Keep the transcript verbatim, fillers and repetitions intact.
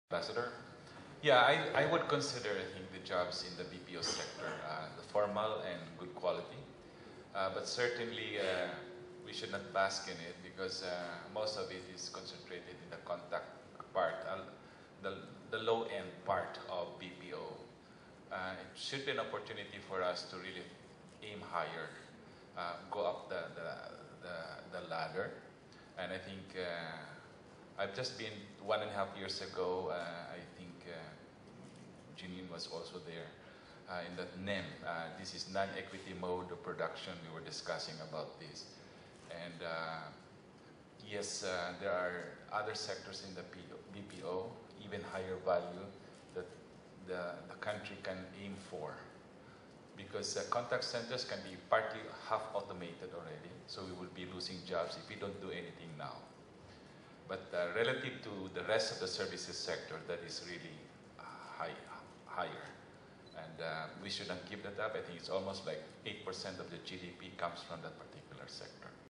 Ambassador. Yeah, I, I would consider, I think, the jobs in the B P O sector, uh, the formal and good quality. Uh, but certainly, uh, we should not bask in it because uh, most of it is concentrated in the contact part, uh, the, the low-end part of B P O. Uh, it should be an opportunity for us to really aim higher, uh, go up the, the, the, the ladder. And I think uh, I've just been one and a half years ago, uh, I think uh, Janine was also there uh, in that N E M. Uh, this is non-equity mode of production. We were discussing about this. And uh, yes, uh, there are other sectors in the B P O, even higher value, that the, the country can aim for. Because uh, contact centers can be partly half automated already, so we will be losing jobs if we don't do anything now. But uh, relative to the rest of the services sector, that is really uh, high, higher. And uh, we should not give that up. I think it's almost like eight percent of the G D P comes from that particular sector.